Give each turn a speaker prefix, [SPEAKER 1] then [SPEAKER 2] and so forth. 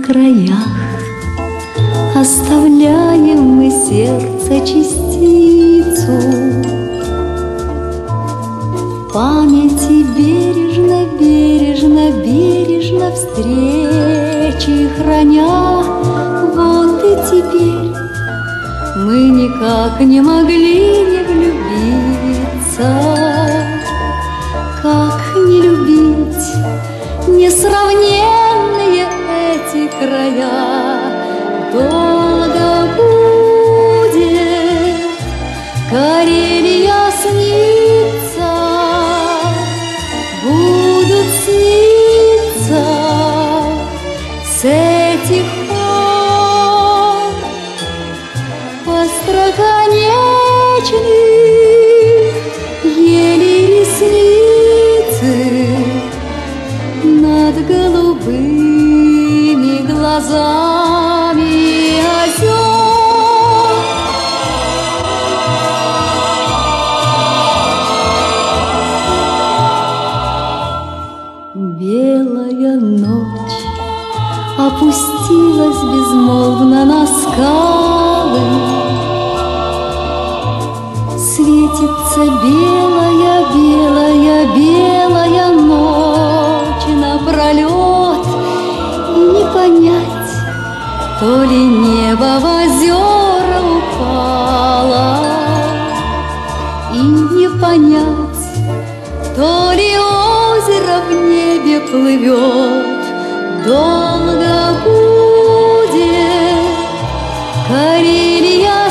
[SPEAKER 1] краях оставляем мы сердце частицу. В памяти бережно, бережно, бережно встречи храня. Вот и теперь мы никак не могли не влюбиться. Как не любить несравненные эти края? Долго будет Карелия сниться, будут сниться с этих пор остроконечных еле ресницы над голубыми глазами озер. Белая ночь опустилась безмолвно на скалы. Светится белая, белая, белая ночь напролет. И не понять, то ли небо в озера упало, и не понять, то ли озеро в небе плывет. Долго будет Карелия